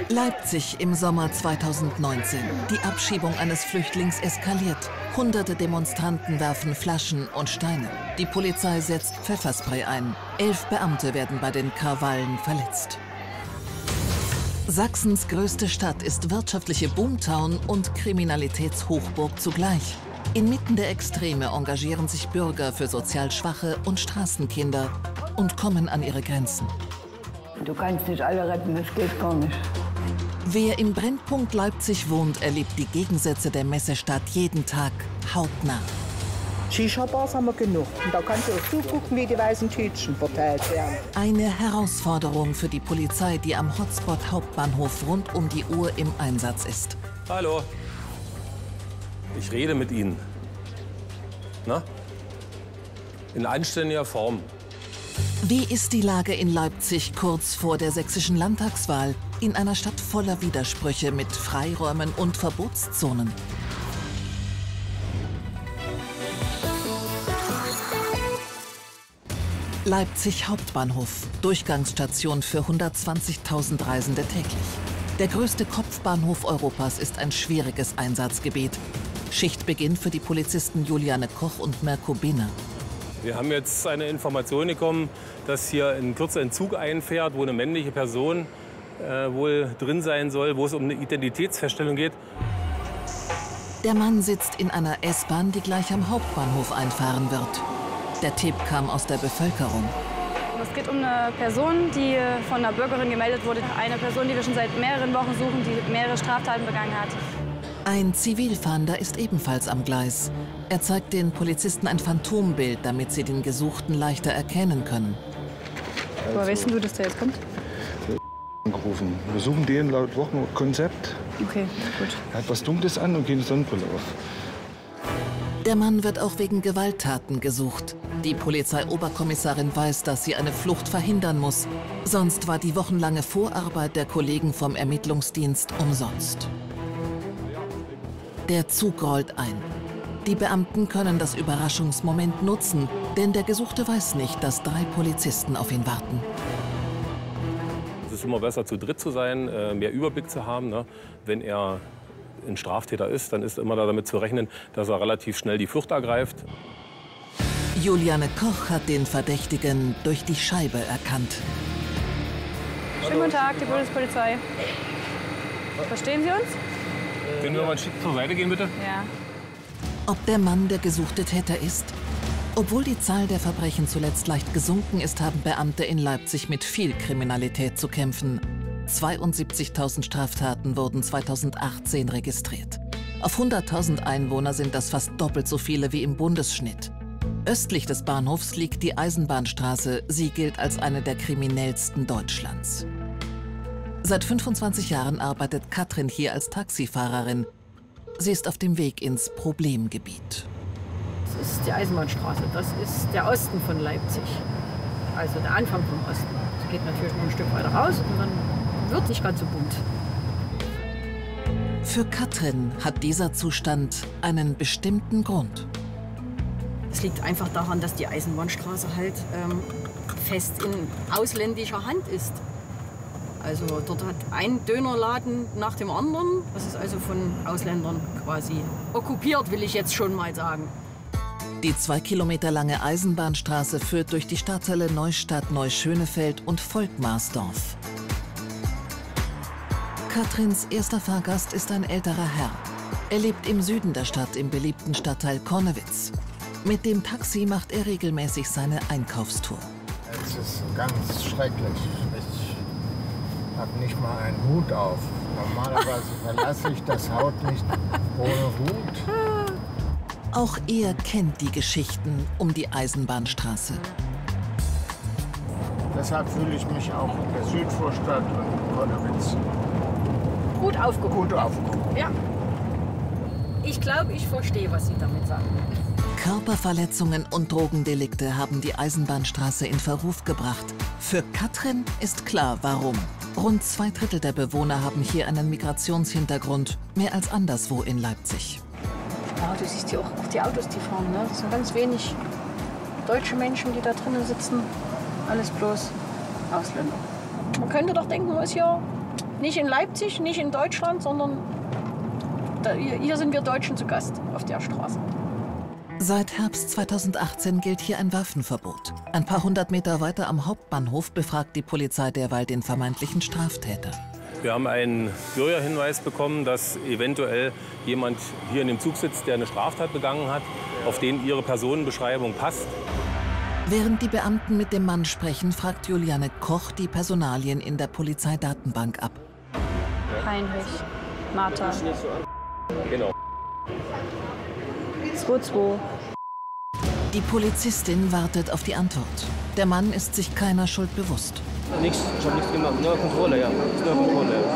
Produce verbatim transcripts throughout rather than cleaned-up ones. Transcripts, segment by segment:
Leipzig im Sommer zweitausendneunzehn. Die Abschiebung eines Flüchtlings eskaliert. Hunderte Demonstranten werfen Flaschen und Steine. Die Polizei setzt Pfefferspray ein. Elf Beamte werden bei den Krawallen verletzt. Sachsens größte Stadt ist wirtschaftliche Boomtown und Kriminalitätshochburg zugleich. Inmitten der Extreme engagieren sich Bürger für sozial Schwache und Straßenkinder und kommen an ihre Grenzen. Du kannst nicht alle retten, das geht gar nicht. Wer im Brennpunkt Leipzig wohnt, erlebt die Gegensätze der Messestadt jeden Tag hautnah. Shisha-Bars haben wir genug. Und da kannst du auch zugucken, wie die weißen Tütchen verteilt werden. Eine Herausforderung für die Polizei, die am Hotspot Hauptbahnhof rund um die Uhr im Einsatz ist. Hallo. Ich rede mit Ihnen. Na? In anständiger Form. Wie ist die Lage in Leipzig kurz vor der sächsischen Landtagswahl? In einer Stadt voller Widersprüche mit Freiräumen und Verbotszonen. Leipzig Hauptbahnhof, Durchgangsstation für hundertzwanzigtausend Reisende täglich. Der größte Kopfbahnhof Europas ist ein schwieriges Einsatzgebiet. Schichtbeginn für die Polizisten Juliane Koch und Mirko Binner. Wir haben jetzt eine Information bekommen, dass hier in Kürze ein Zug einfährt, wo eine männliche Person äh, wohl drin sein soll, wo es um eine Identitätsfeststellung geht. Der Mann sitzt in einer S-Bahn, die gleich am Hauptbahnhof einfahren wird. Der Tipp kam aus der Bevölkerung. Es geht um eine Person, die von einer Bürgerin gemeldet wurde. Eine Person, die wir schon seit mehreren Wochen suchen, die mehrere Straftaten begangen hat. Ein Zivilfahnder ist ebenfalls am Gleis. Er zeigt den Polizisten ein Phantombild, damit sie den Gesuchten leichter erkennen können. Woher weißt du, dass der jetzt kommt? Angerufen. Wir suchen den laut Wochenkonzept. Okay, gut. Er hat was Dunkles an und keine Sonnenbrille auf. Der Mann wird auch wegen Gewalttaten gesucht. Die Polizeioberkommissarin weiß, dass sie eine Flucht verhindern muss. Sonst war die wochenlange Vorarbeit der Kollegen vom Ermittlungsdienst umsonst. Der Zug rollt ein. Die Beamten können das Überraschungsmoment nutzen, denn der Gesuchte weiß nicht, dass drei Polizisten auf ihn warten. Es ist immer besser, zu dritt zu sein, mehr Überblick zu haben. Ne? Wenn er ein Straftäter ist, dann ist immer damit zu rechnen, dass er relativ schnell die Flucht ergreift. Juliane Koch hat den Verdächtigen durch die Scheibe erkannt. Schönen guten Tag, die Bundespolizei. Verstehen Sie uns? Können wir mal ein Stück zur Seite gehen, bitte? Ja. Ob der Mann der gesuchte Täter ist? Obwohl die Zahl der Verbrechen zuletzt leicht gesunken ist, haben Beamte in Leipzig mit viel Kriminalität zu kämpfen. zweiundsiebzigtausend Straftaten wurden zweitausendachtzehn registriert. Auf hunderttausend Einwohner sind das fast doppelt so viele wie im Bundesschnitt. Östlich des Bahnhofs liegt die Eisenbahnstraße. Sie gilt als eine der kriminellsten Deutschlands. Seit fünfundzwanzig Jahren arbeitet Katrin hier als Taxifahrerin. Sie ist auf dem Weg ins Problemgebiet. Das ist die Eisenbahnstraße, das ist der Osten von Leipzig, also der Anfang vom Osten. Es geht natürlich noch ein Stück weiter raus und dann wird nicht ganz so bunt. Für Katrin hat dieser Zustand einen bestimmten Grund. Es liegt einfach daran, dass die Eisenbahnstraße halt ähm, fest in ausländischer Hand ist. Also dort hat ein Dönerladen nach dem anderen. Das ist also von Ausländern quasi okkupiert, will ich jetzt schon mal sagen. Die zwei Kilometer lange Eisenbahnstraße führt durch die Stadtteile Neustadt, Neuschönefeld und Volkmarsdorf. Katrins erster Fahrgast ist ein älterer Herr. Er lebt im Süden der Stadt, im beliebten Stadtteil Konnewitz. Mit dem Taxi macht er regelmäßig seine Einkaufstour. Es ist ganz schrecklich. Ich habe nicht mal einen Hut auf. Normalerweise verlasse ich das Haus nicht ohne Hut. Auch er kennt die Geschichten um die Eisenbahnstraße. Deshalb fühle ich mich auch in der Südvorstadt und Konnewitz Gut aufgehoben. gut aufgehoben. Ja. Ich glaube, ich verstehe, was Sie damit sagen. Körperverletzungen und Drogendelikte haben die Eisenbahnstraße in Verruf gebracht. Für Katrin ist klar, warum. Rund zwei Drittel der Bewohner haben hier einen Migrationshintergrund, mehr als anderswo in Leipzig. Ja, du siehst hier auch, auch die Autos, die fahren. Ne? Das sind ganz wenig deutsche Menschen, die da drinnen sitzen. Alles bloß Ausländer. Man könnte doch denken, wo ist hier Nicht in Leipzig, nicht in Deutschland, sondern da, hier sind wir Deutschen zu Gast auf der Straße. Seit Herbst zweitausendachtzehn gilt hier ein Waffenverbot. Ein paar hundert Meter weiter am Hauptbahnhof befragt die Polizei derweil den vermeintlichen Straftäter. Wir haben einen Bürgerhinweis bekommen, dass eventuell jemand hier in dem Zug sitzt, der eine Straftat begangen hat, auf den Ihre Personenbeschreibung passt. Während die Beamten mit dem Mann sprechen, fragt Juliane Koch die Personalien in der Polizeidatenbank ab. Heinrich, Martha. Genau. zwei zwei. Die Polizistin wartet auf die Antwort. Der Mann ist sich keiner Schuld bewusst. Nichts, ich habe nichts gemacht, nur Kontrolle, ja. Nur Kontrolle, ja.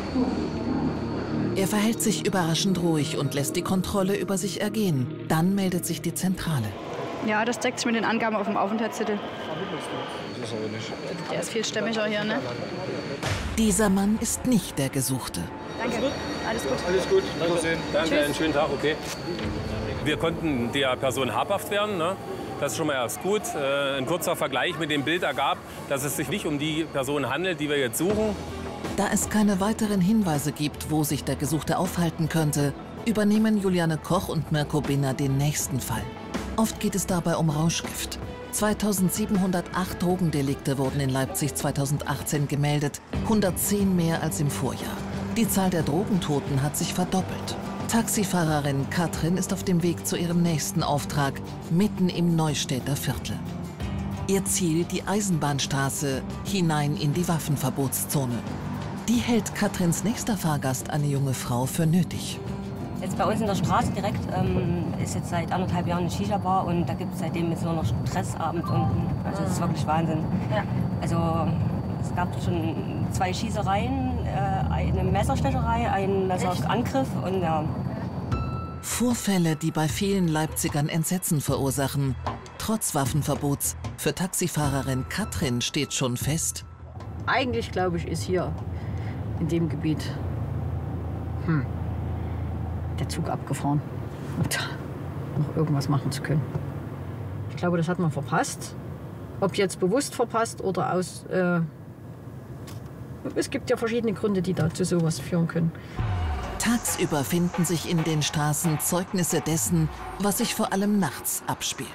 Er verhält sich überraschend ruhig und lässt die Kontrolle über sich ergehen. Dann meldet sich die Zentrale. Ja, das deckt sich mit den Angaben auf dem Aufenthaltstitel. Das ist aber nicht. Der ist viel stämmiger hier, ne? Dieser Mann ist nicht der Gesuchte. Danke. Alles gut. Alles gut, Wiedersehen. Danke, einen schönen Tag, okay. Wir konnten der Person habhaft werden, ne? Das ist schon mal erst gut. Äh, ein kurzer Vergleich mit dem Bild ergab, dass es sich nicht um die Person handelt, die wir jetzt suchen. Da es keine weiteren Hinweise gibt, wo sich der Gesuchte aufhalten könnte, übernehmen Juliane Koch und Mirko Binner den nächsten Fall. Oft geht es dabei um Rauschgift. zweitausendsiebenhundertacht Drogendelikte wurden in Leipzig zweitausendachtzehn gemeldet, hundertzehn mehr als im Vorjahr. Die Zahl der Drogentoten hat sich verdoppelt. Taxifahrerin Katrin ist auf dem Weg zu ihrem nächsten Auftrag, mitten im Neustädter Viertel. Ihr Ziel die Eisenbahnstraße, hinein in die Waffenverbotszone. Die hält Katrins nächster Fahrgast, eine junge Frau, für nötig. Jetzt bei uns in der Straße direkt ähm, ist jetzt seit anderthalb Jahren eine Shisha-Bar und da gibt es seitdem jetzt nur noch Stressabend unten. Also das ist wirklich Wahnsinn. Ja. Also es gab schon zwei Schießereien, äh, eine Messerstecherei, einen Messerangriff und ja. Vorfälle, die bei vielen Leipzigern Entsetzen verursachen. Trotz Waffenverbots. Für Taxifahrerin Katrin steht schon fest: Eigentlich, glaube ich, ist hier in dem Gebiet hm, der Zug abgefahren, um da noch irgendwas machen zu können. Ich glaube, das hat man verpasst. Ob jetzt bewusst verpasst oder aus... Äh, es gibt ja verschiedene Gründe, die da zu sowas führen können. Tagsüber finden sich in den Straßen Zeugnisse dessen, was sich vor allem nachts abspielt.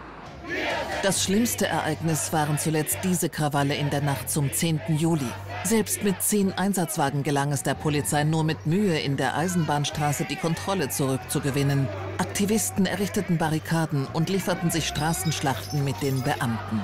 Das schlimmste Ereignis waren zuletzt diese Krawalle in der Nacht zum zehnten Juli. Selbst mit zehn Einsatzwagen gelang es der Polizei nur mit Mühe, in der Eisenbahnstraße die Kontrolle zurückzugewinnen. Aktivisten errichteten Barrikaden und lieferten sich Straßenschlachten mit den Beamten.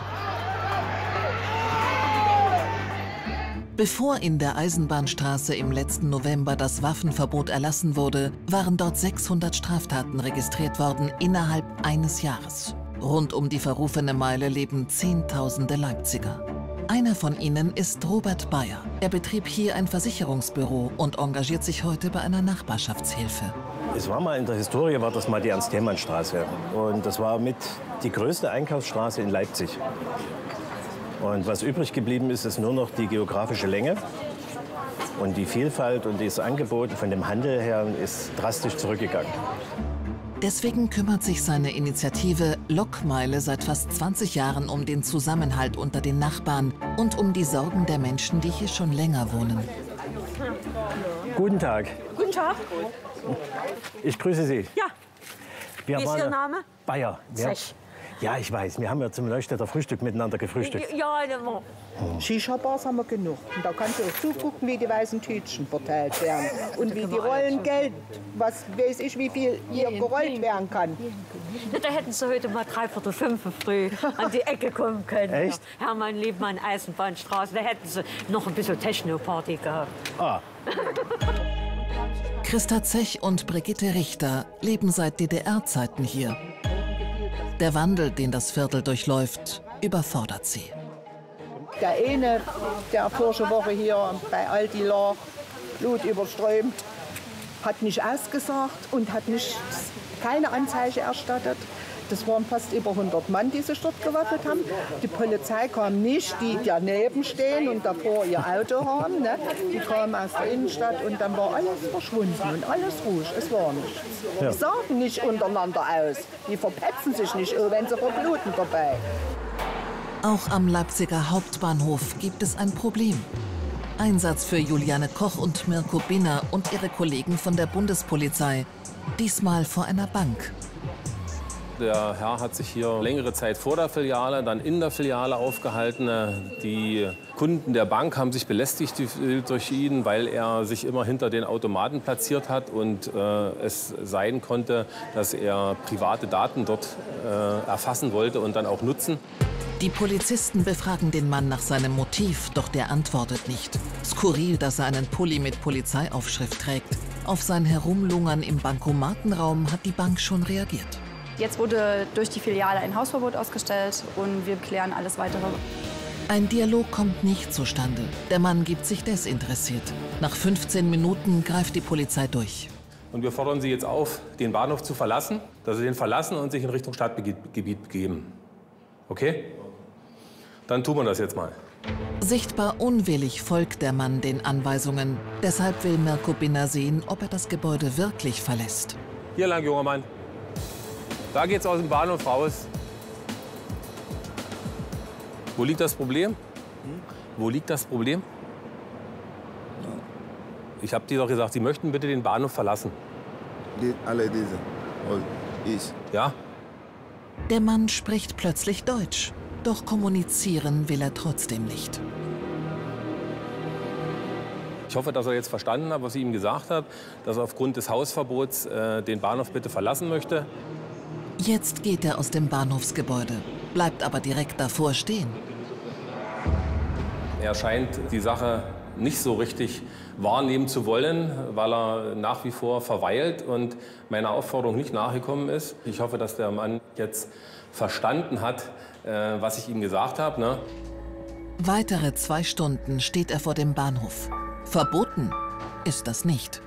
Bevor in der Eisenbahnstraße im letzten November das Waffenverbot erlassen wurde, waren dort sechshundert Straftaten registriert worden innerhalb eines Jahres. Rund um die verrufene Meile leben Zehntausende Leipziger. Einer von ihnen ist Robert Bayer. Er betrieb hier ein Versicherungsbüro und engagiert sich heute bei einer Nachbarschaftshilfe. Es war mal in der Historie, war das mal die Ernst-Thälmann-Straße. Und das war mit die größte Einkaufsstraße in Leipzig. Und was übrig geblieben ist, ist nur noch die geografische Länge. Und die Vielfalt und das Angebot von dem Handel her ist drastisch zurückgegangen. Deswegen kümmert sich seine Initiative Lokmeile seit fast zwanzig Jahren um den Zusammenhalt unter den Nachbarn und um die Sorgen der Menschen, die hier schon länger wohnen. Guten Tag. Guten Tag. Ich grüße Sie. Ja. Wir Wie ist Ihr Name? Bayer. Sech. Ja, ich weiß. Wir haben ja zum Neustädter Frühstück miteinander gefrühstückt. Ja, immer. Hm. Shisha-Bars haben wir genug. Und da kannst du auch zugucken, wie die weißen Tütchen verteilt werden. Und wie die Rollen Geld, was weiß ich, wie viel hier gerollt werden kann. Ja, da hätten Sie heute mal dreiviertel fünf früh an die Ecke kommen können. Echt? Hermann Liebmann, Eisenbahnstraße. Da hätten Sie noch ein bisschen Techno-Party gehabt. Ah. Christa Zech und Brigitte Richter leben seit D D R-Zeiten hier. Der Wandel, den das Viertel durchläuft, überfordert sie. Der eine, der vorige Woche hier bei Aldi lag, blutüberströmt, hat nicht ausgesagt und hat nicht, keine Anzeige erstattet. Das waren fast über hundert Mann, die sich dort gewaffnet haben. Die Polizei kam nicht, die daneben stehen und davor ihr Auto haben. Ne? Die kamen aus der Innenstadt und dann war alles verschwunden und alles ruhig. Es war nichts. Ja. Die sagen nicht untereinander aus. Die verpetzen sich nicht, wenn sie verbluten dabei. Auch am Leipziger Hauptbahnhof gibt es ein Problem. Einsatz für Juliane Koch und Mirko Binner und ihre Kollegen von der Bundespolizei. Diesmal vor einer Bank. Der Herr hat sich hier längere Zeit vor der Filiale, dann in der Filiale aufgehalten. Die Kunden der Bank haben sich belästigt durch ihn, weil er sich immer hinter den Automaten platziert hat und äh, es sein konnte, dass er private Daten dort äh, erfassen wollte und dann auch nutzen. Die Polizisten befragen den Mann nach seinem Motiv, doch der antwortet nicht. Skurril, dass er einen Pulli mit Polizeiaufschrift trägt. Auf sein Herumlungern im Bankomatenraum hat die Bank schon reagiert. Jetzt wurde durch die Filiale ein Hausverbot ausgestellt und wir klären alles Weitere. Ein Dialog kommt nicht zustande. Der Mann gibt sich desinteressiert. Nach fünfzehn Minuten greift die Polizei durch. Und wir fordern Sie jetzt auf, den Bahnhof zu verlassen, dass Sie den verlassen und sich in Richtung Stadtgebiet begeben. Okay? Dann tun wir das jetzt mal. Sichtbar unwillig folgt der Mann den Anweisungen. Deshalb will Mirko Binner sehen, ob er das Gebäude wirklich verlässt. Hier lang, junger Mann. Da geht's aus dem Bahnhof raus. Wo liegt das Problem? Hm? Wo liegt das Problem? Ja. Ich habe dir doch gesagt, Sie möchten bitte den Bahnhof verlassen. Die, alle diese. Und ich. Ja? Der Mann spricht plötzlich Deutsch. Doch kommunizieren will er trotzdem nicht. Ich hoffe, dass er jetzt verstanden hat, was ich ihm gesagt habe, dass er aufgrund des Hausverbots äh, den Bahnhof bitte verlassen möchte. Jetzt geht er aus dem Bahnhofsgebäude, bleibt aber direkt davor stehen. Er scheint die Sache nicht so richtig wahrnehmen zu wollen, weil er nach wie vor verweilt und meiner Aufforderung nicht nachgekommen ist. Ich hoffe, dass der Mann jetzt verstanden hat, äh, was ich ihm gesagt habe. Ne? Weitere zwei Stunden steht er vor dem Bahnhof. Verboten ist das nicht.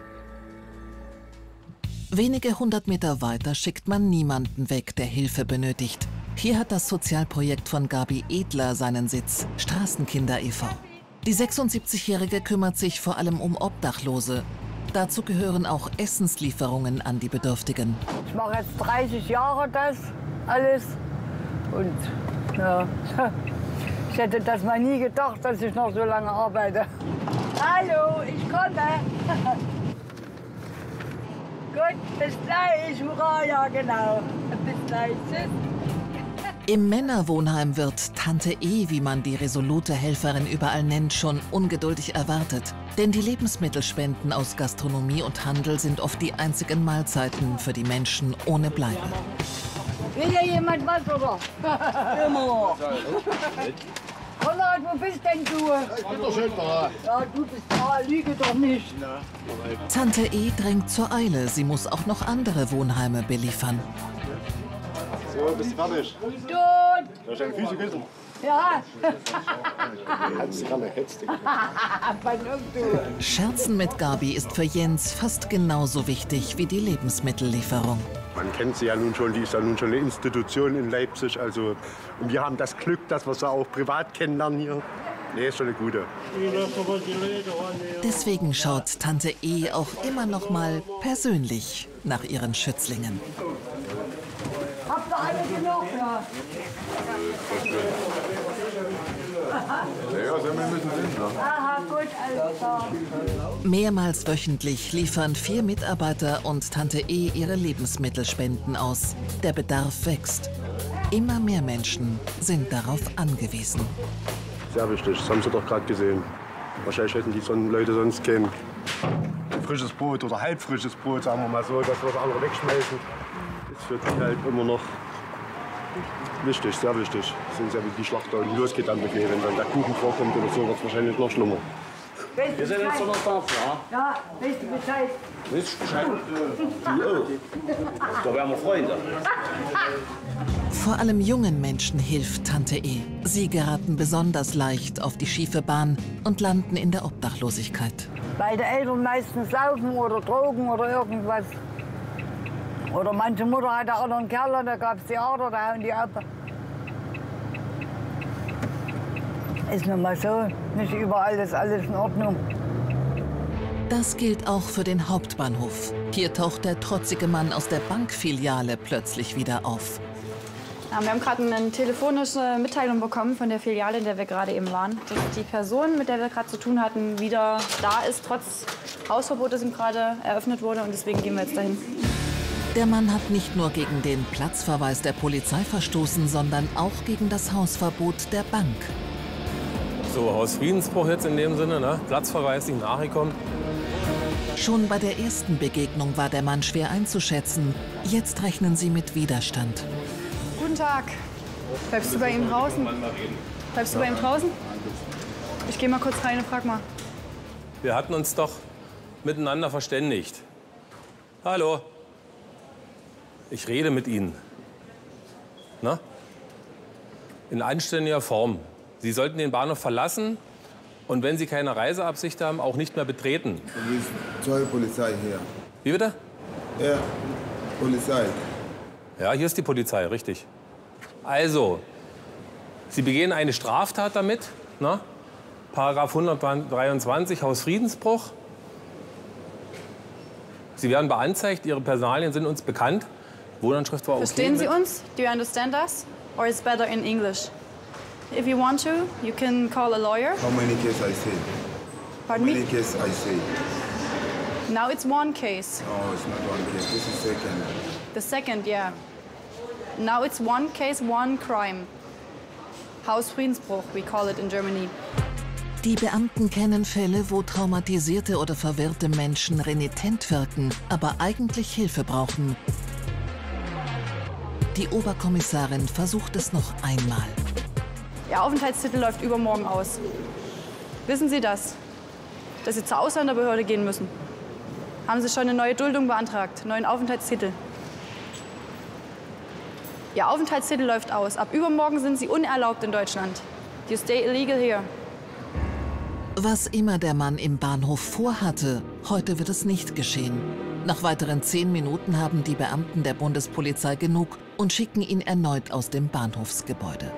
Wenige hundert Meter weiter schickt man niemanden weg, der Hilfe benötigt. Hier hat das Sozialprojekt von Gabi Edler seinen Sitz, Straßenkinder e V Die sechsundsiebzigjährige kümmert sich vor allem um Obdachlose. Dazu gehören auch Essenslieferungen an die Bedürftigen. Ich mache jetzt dreißig Jahre das alles und ja, ich hätte das mal nie gedacht, dass ich noch so lange arbeite. Hallo, ich komme. Gut, bis gleich, hurra, ja genau. Bis gleich, tschüss. Im Männerwohnheim wird Tante E, wie man die resolute Helferin überall nennt, schon ungeduldig erwartet. Denn die Lebensmittelspenden aus Gastronomie und Handel sind oft die einzigen Mahlzeiten für die Menschen ohne Bleibe. Will hier jemand was, oder? Immer. Konrad, wo bist denn du? Ich bin doch schon da. Ja, du bist da, lüge doch nicht. Tante E drängt zur Eile. Sie muss auch noch andere Wohnheime beliefern. So, bist du fertig? Gut. Soll ich deine Füße küssen? Ja. Hat's gerne, hättest du. Scherzen mit Gabi ist für Jens fast genauso wichtig wie die Lebensmittellieferung. Man kennt sie ja nun schon, die ist ja nun schon eine Institution in Leipzig. Also, und wir haben das Glück, dass wir sie auch privat kennenlernen hier. Nee, ist schon eine gute. Deswegen schaut Tante E auch immer noch mal persönlich nach ihren Schützlingen. Habt ihr alle genug? Ja. Ja, wir müssen hin. Aha, gut, alles klar. Mehrmals wöchentlich liefern vier Mitarbeiter und Tante E ihre Lebensmittelspenden aus. Der Bedarf wächst. Immer mehr Menschen sind darauf angewiesen. Sehr wichtig, das haben Sie doch gerade gesehen. Wahrscheinlich hätten die Leute sonst kein frisches Brot oder halbfrisches Brot, sagen wir mal so, dass wir das andere wegschmeißen. Ist für die halt immer noch wichtig, sehr wichtig. Das sind ja wie die Schlachter und losgeht dann mit mir. Wenn dann der Kuchen vorkommt oder so, wird es wahrscheinlich noch schlimmer. Wir sind jetzt noch da, ja? Ja, weißt du Bescheid? Weißt du Bescheid? Du auch. Da wären wir Freunde. Vor allem jungen Menschen hilft Tante E. Sie geraten besonders leicht auf die schiefe Bahn und landen in der Obdachlosigkeit. Weil die Eltern meistens saufen oder drogen oder irgendwas. Oder manche Mutter hatte auch noch einen Kerl, da gab es Theater, da hauen die ab. Ist nun mal so, nicht überall ist alles in Ordnung. Das gilt auch für den Hauptbahnhof. Hier taucht der trotzige Mann aus der Bankfiliale plötzlich wieder auf. Ja, wir haben gerade eine telefonische Mitteilung bekommen von der Filiale, in der wir gerade eben waren, dass die Person, mit der wir gerade zu tun hatten, wieder da ist, trotz Hausverbot, das ihm gerade eröffnet wurde. Und deswegen gehen wir jetzt dahin. Der Mann hat nicht nur gegen den Platzverweis der Polizei verstoßen, sondern auch gegen das Hausverbot der Bank. So, Hausfriedensbruch jetzt in dem Sinne, ne? Platzverweis, nicht nachgekommen. Schon bei der ersten Begegnung war der Mann schwer einzuschätzen. Jetzt rechnen sie mit Widerstand. Guten Tag. Bleibst du bei ihm draußen? Bleibst du bei ihm draußen? Ich gehe mal kurz rein und frag mal. Wir hatten uns doch miteinander verständigt. Hallo. Ich rede mit Ihnen. Na? In anständiger Form. Sie sollten den Bahnhof verlassen und wenn Sie keine Reiseabsicht haben, auch nicht mehr betreten. Wie ist zur Polizei hier? Wie bitte? Ja, Polizei. Ja, hier ist die Polizei, richtig. Also, Sie begehen eine Straftat damit, ne? Paragraph hundertdreiundzwanzig, Hausfriedensbruch. Sie werden beanzeigt, Ihre Personalien sind uns bekannt. Wohnanschrift war okay. Verstehen Sie mit. uns? Do you understand us? Or it's better in English? If you want to, you can call a lawyer. How many cases I say? Pardon How many me? cases I say? Now it's one case. No, it's not one case. This is second. The second, yeah. Now it's one case, one crime. Hausfriedensbruch, we call it in Germany. Die Beamten kennen Fälle, wo traumatisierte oder verwirrte Menschen renitent wirken, aber eigentlich Hilfe brauchen. Die Oberkommissarin versucht es noch einmal. Ihr Aufenthaltstitel läuft übermorgen aus. Wissen Sie das? Dass Sie zur Ausländerbehörde gehen müssen? Haben Sie schon eine neue Duldung beantragt, einen neuen Aufenthaltstitel? Ihr Aufenthaltstitel läuft aus. Ab übermorgen sind Sie unerlaubt in Deutschland. You stay illegal here. Was immer der Mann im Bahnhof vorhatte, heute wird es nicht geschehen. Nach weiteren zehn Minuten haben die Beamten der Bundespolizei genug und schicken ihn erneut aus dem Bahnhofsgebäude.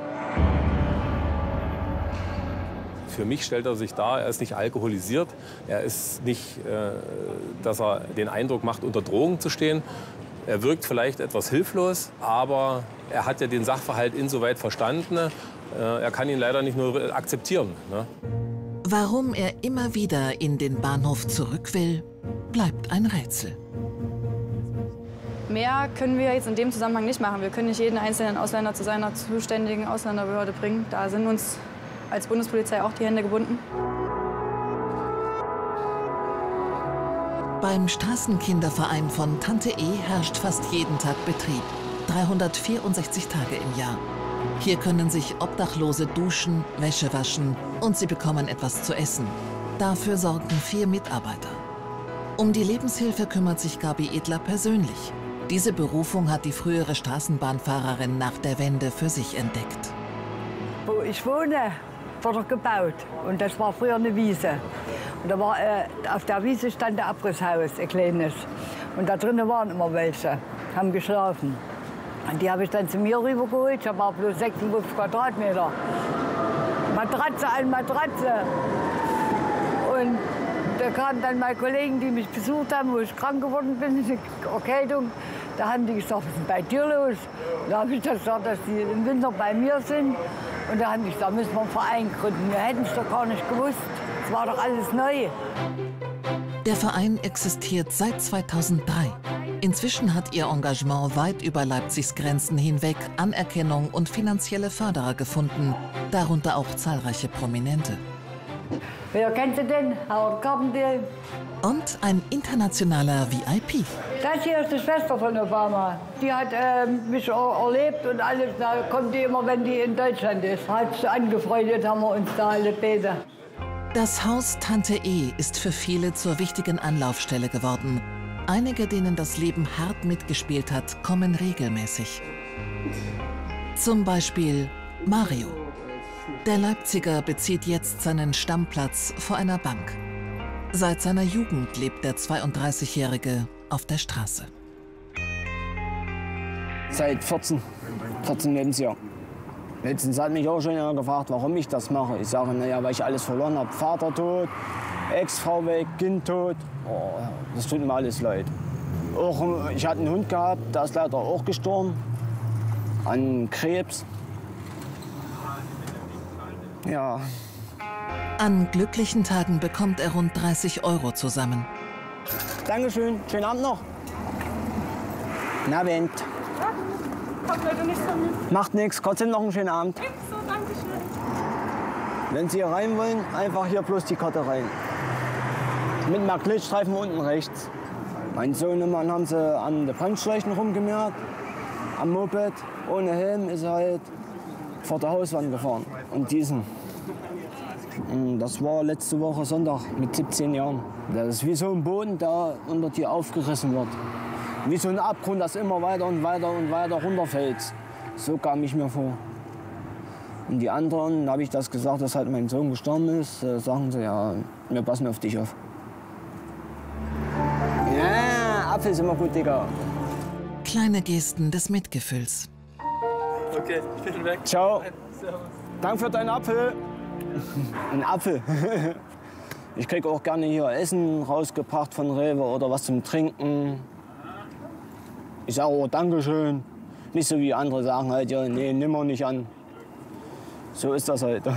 Für mich stellt er sich dar, er ist nicht alkoholisiert. Er ist nicht, äh, dass er den Eindruck macht, unter Drogen zu stehen. Er wirkt vielleicht etwas hilflos, aber er hat ja den Sachverhalt insoweit verstanden. Äh, er kann ihn leider nicht nur akzeptieren. Ne? Warum er immer wieder in den Bahnhof zurück will, bleibt ein Rätsel. Mehr können wir jetzt in dem Zusammenhang nicht machen. Wir können nicht jeden einzelnen Ausländer zu seiner zuständigen Ausländerbehörde bringen. Da sind uns als Bundespolizei auch die Hände gebunden. Beim Straßenkinderverein von Tante E herrscht fast jeden Tag Betrieb. dreihundertvierundsechzig Tage im Jahr. Hier können sich Obdachlose duschen, Wäsche waschen und sie bekommen etwas zu essen. Dafür sorgen vier Mitarbeiter. Um die Lebenshilfe kümmert sich Gabi Edler persönlich. Diese Berufung hat die frühere Straßenbahnfahrerin nach der Wende für sich entdeckt. Wo ich wohne, wurde gebaut und das war früher eine Wiese. Und da war, äh, auf der Wiese stand ein Abrisshaus, ein kleines. Und da drinnen waren immer welche, haben geschlafen. Und die habe ich dann zu mir rübergeholt. Ich habe bloß sechsundfünfzig Quadratmeter. Matratze an Matratze. Und da kamen dann meine Kollegen, die mich besucht haben, wo ich krank geworden bin, eine Erkältung. Da haben die gesagt, was ist denn bei dir los? Da habe ich gesagt, dass die im Winter bei mir sind. Und da haben die gesagt, da müssen wir einen Verein gründen. Wir hätten es doch gar nicht gewusst. Es war doch alles neu. Der Verein existiert seit zweitausenddrei. Inzwischen hat ihr Engagement weit über Leipzigs Grenzen hinweg Anerkennung und finanzielle Förderer gefunden, darunter auch zahlreiche Prominente. Wer kennt sie denn? Howard Carpendale. Und ein internationaler V I P. Das hier ist die Schwester von Obama. Die hat äh, mich er erlebt und alles. Da kommt die immer, wenn die in Deutschland ist. Hat sie angefreundet, haben wir uns da alle beide. Das Haus Tante E ist für viele zur wichtigen Anlaufstelle geworden. Einige, denen das Leben hart mitgespielt hat, kommen regelmäßig. Zum Beispiel Mario. Der Leipziger bezieht jetzt seinen Stammplatz vor einer Bank. Seit seiner Jugend lebt der zweiunddreißigjährige auf der Straße. Seit vierzehn, vierzehn Lebensjahr. Letztens hat mich auch schon jemand gefragt, warum ich das mache. Ich sage, naja, weil ich alles verloren habe. Vater tot, Ex-Frau weg, Kind tot. Oh, das tut mir alles leid. Auch, ich hatte einen Hund gehabt, der ist leider auch gestorben. an Krebs. Ja. An glücklichen Tagen bekommt er rund dreißig Euro zusammen. Dankeschön, schönen Abend noch. Guten Abend. Kommt leider nicht von mir. Macht nichts, trotzdem noch einen schönen Abend. So, danke schön. Wenn Sie hier rein wollen, einfach hier bloß die Karte rein. Mit Magnetstreifen unten rechts. Mein Sohn und Mann haben sie an den Brandschläuchen rumgemerkt. Am Moped, ohne Helm, ist er halt vor der Hauswand gefahren. Und diesen. Das war letzte Woche Sonntag mit siebzehn Jahren. Das ist wie so ein Boden, der unter dir aufgerissen wird. Wie so ein Abgrund, das immer weiter und weiter und weiter runterfällt. So kam ich mir vor. Und die anderen, da habe ich das gesagt, dass halt mein Sohn gestorben ist, äh, sagen sie, ja, wir passen auf dich auf. Ja, Apfel ist immer gut, Digga. Kleine Gesten des Mitgefühls. Okay, ich bin weg. Ciao. Danke für deinen Apfel. Ein Apfel. Ich krieg auch gerne hier Essen rausgebracht von Rewe oder was zum Trinken. Ich sage auch Dankeschön. Nicht so wie andere sagen halt, ja, nee, nimm mal nicht an. So ist das halt.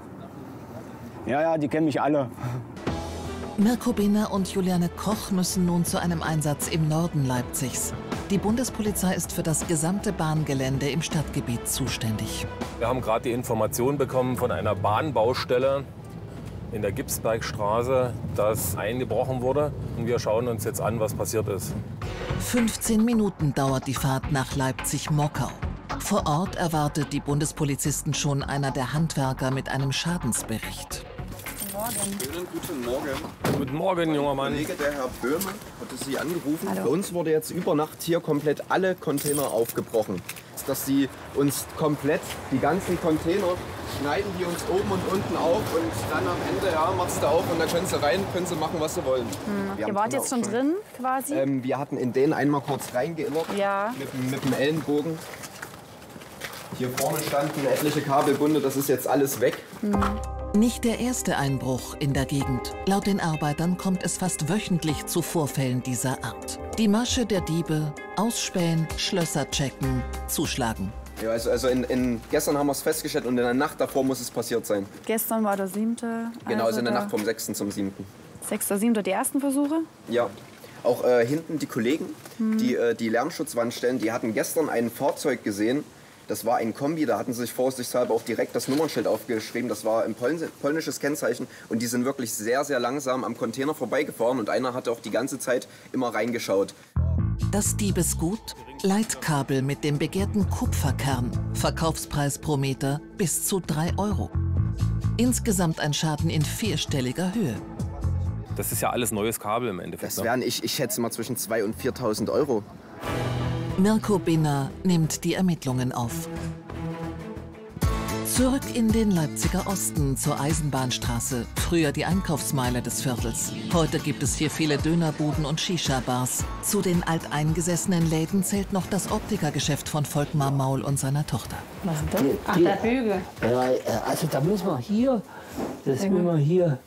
Ja, ja, die kennen mich alle. Mirko Biner und Juliane Koch müssen nun zu einem Einsatz im Norden Leipzigs. Die Bundespolizei ist für das gesamte Bahngelände im Stadtgebiet zuständig. Wir haben gerade die Information bekommen von einer Bahnbaustelle in der Gipsbergstraße, dass eingebrochen wurde. Und wir schauen uns jetzt an, was passiert ist. fünfzehn Minuten dauert die Fahrt nach Leipzig-Mockau. Vor Ort erwartet die Bundespolizisten schon einer der Handwerker mit einem Schadensbericht. Schönen guten Morgen. Guten Morgen, junger Mann. Der Kollege, der Herr Böhme, hatte Sie angerufen. Hallo. Bei uns wurde jetzt über Nacht hier komplett alle Container aufgebrochen. Dass Sie uns komplett die ganzen Container schneiden, die uns oben und unten auf und dann am Ende, ja, machst du auf und dann können Sie rein, können Sie machen, was Sie wollen. Hm. Wir Ihr wart jetzt schon drin, quasi? Ähm, wir hatten in den einmal kurz reingeillert, ja. mit, mit dem Ellenbogen. Hier vorne standen etliche Kabelbunde, das ist jetzt alles weg. Hm. Nicht der erste Einbruch in der Gegend. Laut den Arbeitern kommt es fast wöchentlich zu Vorfällen dieser Art. Die Masche der Diebe: ausspähen, Schlösser checken, zuschlagen. Ja, also, also in, in, gestern haben wir es festgestellt und in der Nacht davor muss es passiert sein. Gestern war der siebte. Genau, also in der der Nacht vom sechsten zum siebten sechster, siebter die ersten Versuche? Ja. Auch äh, hinten die Kollegen, Hm. die äh, die Lärmschutzwand stellen, die hatten gestern ein Fahrzeug gesehen. Das war ein Kombi, da hatten sie sich vorsichtshalber auch direkt das Nummernschild aufgeschrieben. Das war ein polnisches Kennzeichen und die sind wirklich sehr, sehr langsam am Container vorbeigefahren und einer hatte auch die ganze Zeit immer reingeschaut. Das Diebesgut: Leitkabel mit dem begehrten Kupferkern. Verkaufspreis pro Meter bis zu drei Euro. Insgesamt ein Schaden in vierstelliger Höhe. Das ist ja alles neues Kabel im Endeffekt. Das wären, ich, ich schätze mal, zwischen zweitausend und viertausend Euro. Mirko Biner nimmt die Ermittlungen auf. Zurück in den Leipziger Osten zur Eisenbahnstraße, früher die Einkaufsmeile des Viertels. Heute gibt es hier viele Dönerbuden und Shisha-Bars. Zu den alteingesessenen Läden zählt noch das Optikergeschäft von Volkmar Maul und seiner Tochter. Was ist das? Ach, der Bügel. Ja, also da müssen wir hier, das müssen wir hier.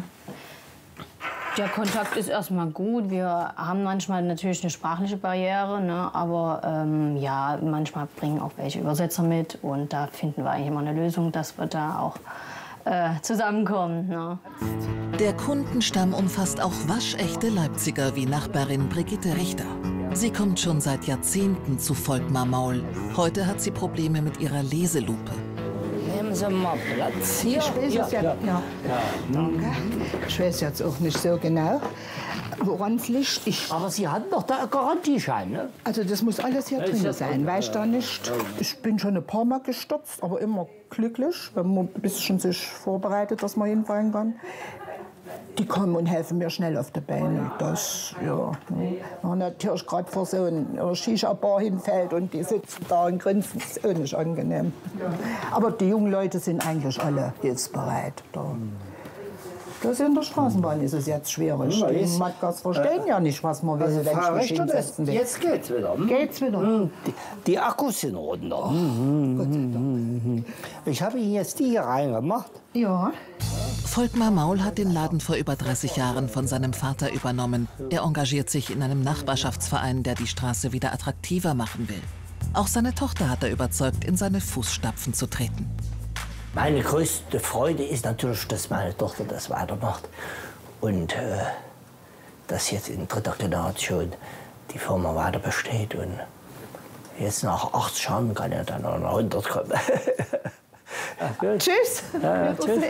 Der Kontakt ist erstmal gut. Wir haben manchmal natürlich eine sprachliche Barriere, ne? Aber ähm, ja, manchmal bringen auch welche Übersetzer mit und da finden wir eigentlich immer eine Lösung, dass wir da auch äh, zusammenkommen. Ne? Der Kundenstamm umfasst auch waschechte Leipziger wie Nachbarin Brigitte Richter. Sie kommt schon seit Jahrzehnten zu Volkmar Maul. Heute hat sie Probleme mit ihrer Leselupe. Nehmen Sie mal Platz hier. Ich weiß es ja, ja. Ja. Danke. Ich weiß jetzt auch nicht so genau, woran es liegt. Ich Aber Sie hatten doch da einen Garantieschein, ne? Also das muss alles hier Das ist drin ja sein, gut, weiß ja. da nicht. Ich bin schon ein paar Mal gestürzt, aber immer glücklich, wenn man ein bisschen sich vorbereitet, dass man hinfallen kann. Die kommen und helfen mir schnell auf die Beine. Das, ja. Wenn man natürlich gerade vor so einer Shisha-Bar hinfällt und die sitzen da und grinsen, ist auch nicht angenehm. Aber die jungen Leute sind eigentlich alle hilfsbereit. Da. Das in der Straßenbahn ist es jetzt schwierig. Ja, Die jetzt, Matgas verstehen äh, ja nicht, was man will, also wenn ich mich Fahrrichter, das- hinsetzen will. jetzt geht's wieder. Hm? Geht's wieder. Hm, Die, die Akkus sind runter. Hm, Ich habe Ihnen jetzt die hier reingemacht. Ja. Volkmar Maul hat den Laden vor über dreißig Jahren von seinem Vater übernommen. Er engagiert sich in einem Nachbarschaftsverein, der die Straße wieder attraktiver machen will. Auch seine Tochter hat er überzeugt, in seine Fußstapfen zu treten. Meine größte Freude ist natürlich, dass meine Tochter das weitermacht und äh, dass jetzt in dritter Generation die Firma weiter besteht. Und jetzt nach achtzig Jahren kann er dann noch nach hundert kommen. Ja, tschüss. Ja, tschüss.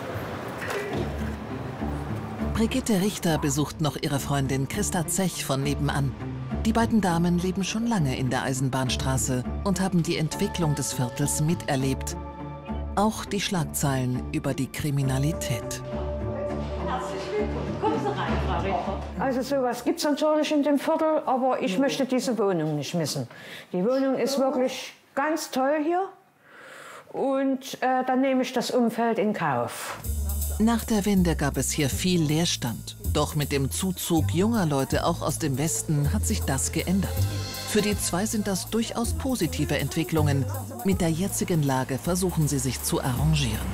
Brigitte Richter besucht noch ihre Freundin Christa Zech von nebenan. Die beiden Damen leben schon lange in der Eisenbahnstraße und haben die Entwicklung des Viertels miterlebt. Auch die Schlagzeilen über die Kriminalität. Kommen Sie rein, Frau Richter. Also sowas gibt es natürlich in dem Viertel, aber ich möchte diese Wohnung nicht missen. Die Wohnung ist wirklich ganz toll hier und äh, dann nehme ich das Umfeld in Kauf. Nach der Wende gab es hier viel Leerstand. Doch mit dem Zuzug junger Leute auch aus dem Westen hat sich das geändert. Für die zwei sind das durchaus positive Entwicklungen. Mit der jetzigen Lage versuchen sie sich zu arrangieren.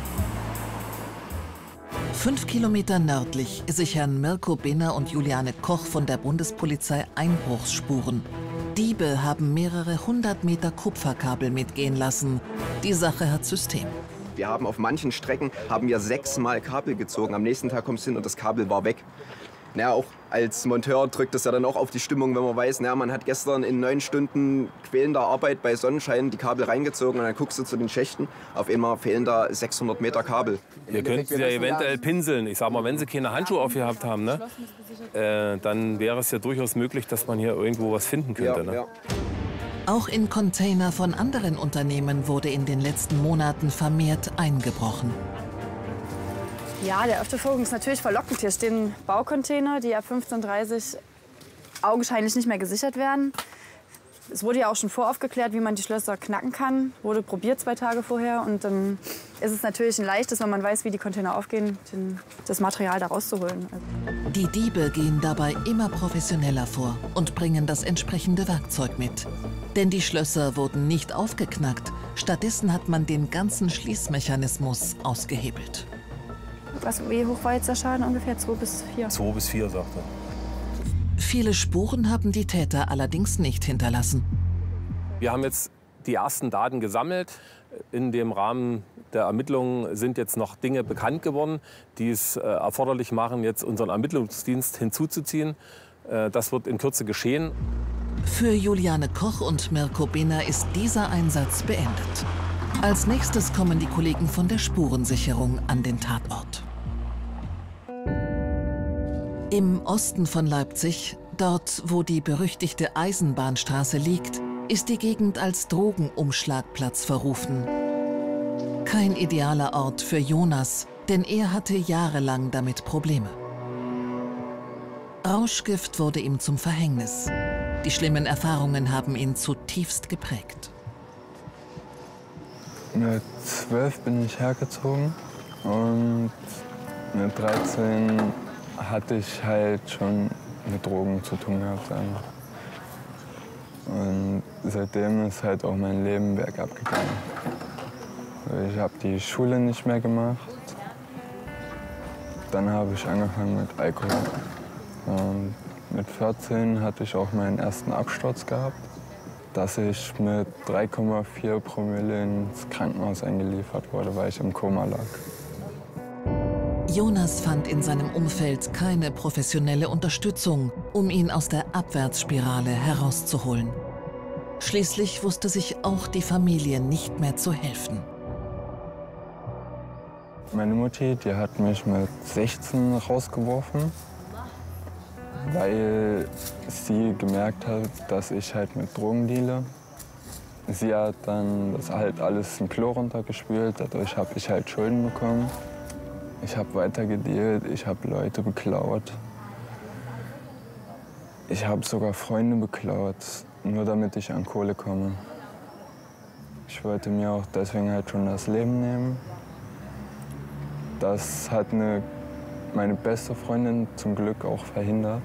Fünf Kilometer nördlich sichern Mirko Binner und Juliane Koch von der Bundespolizei Einbruchsspuren. Diebe haben mehrere hundert Meter Kupferkabel mitgehen lassen. Die Sache hat System. Wir haben auf manchen Strecken haben wir sechsmal Kabel gezogen. Am nächsten Tag kommst du hin und das Kabel war weg. Naja, auch als Monteur drückt es ja dann auch auf die Stimmung, wenn man weiß, naja, man hat gestern in neun Stunden quälender Arbeit bei Sonnenschein die Kabel reingezogen und dann guckst du zu den Schächten. Auf einmal fehlen da sechshundert Meter Kabel. Ihr könnt sie ja eventuell pinseln. Ich sag mal, wenn sie keine Handschuhe aufgehabt haben, ne, äh, dann wäre es ja durchaus möglich, dass man hier irgendwo was finden könnte. Ja, ne? ja. Auch in Container von anderen Unternehmen wurde in den letzten Monaten vermehrt eingebrochen. Ja, der Öfterfolgung ist natürlich verlockend. Hier stehen Baucontainer, die ab fünfzehn Uhr dreißig augenscheinlich nicht mehr gesichert werden. Es wurde ja auch schon voraufgeklärt, wie man die Schlösser knacken kann. Wurde probiert zwei Tage vorher. Und dann ist es natürlich ein leichtes, wenn man weiß, wie die Container aufgehen, den, das Material da rauszuholen. Die Diebe gehen dabei immer professioneller vor und bringen das entsprechende Werkzeug mit. Denn die Schlösser wurden nicht aufgeknackt. Stattdessen hat man den ganzen Schließmechanismus ausgehebelt. Was, wie hoch war jetzt der Schaden ungefähr? Zwei bis vier? Zwei bis vier, sagt er. Viele Spuren haben die Täter allerdings nicht hinterlassen. Wir haben jetzt die ersten Daten gesammelt. In dem Rahmen der Ermittlungen sind jetzt noch Dinge bekannt geworden, die es äh, erforderlich machen, jetzt unseren Ermittlungsdienst hinzuzuziehen. Äh, das wird in Kürze geschehen. Für Juliane Koch und Mirko Binner ist dieser Einsatz beendet. Als nächstes kommen die Kollegen von der Spurensicherung an den Tatort. Im Osten von Leipzig, dort wo die berüchtigte Eisenbahnstraße liegt, ist die Gegend als Drogenumschlagplatz verrufen. Kein idealer Ort für Jonas, denn er hatte jahrelang damit Probleme. Rauschgift wurde ihm zum Verhängnis. Die schlimmen Erfahrungen haben ihn zutiefst geprägt. Mit zwölf bin ich hergezogen und mit dreizehn hatte ich halt schon mit Drogen zu tun gehabt. Und seitdem ist halt auch mein Leben bergab gegangen. Ich habe die Schule nicht mehr gemacht. Dann habe ich angefangen mit Alkohol. Und mit vierzehn hatte ich auch meinen ersten Absturz gehabt, dass ich mit drei Komma vier Promille ins Krankenhaus eingeliefert wurde, weil ich im Koma lag. Jonas fand in seinem Umfeld keine professionelle Unterstützung, um ihn aus der Abwärtsspirale herauszuholen. Schließlich wusste sich auch die Familie nicht mehr zu helfen. Meine Mutti, die hat mich mit sechzehn rausgeworfen, weil sie gemerkt hat, dass ich halt mit Drogen deale. Sie hat dann das halt alles im Klo runtergespült, dadurch habe ich halt Schulden bekommen. Ich habe weiter gedealt, ich habe Leute beklaut. Ich habe sogar Freunde beklaut, nur damit ich an Kohle komme. Ich wollte mir auch deswegen halt schon das Leben nehmen. Das hat eine, meine beste Freundin zum Glück auch verhindert,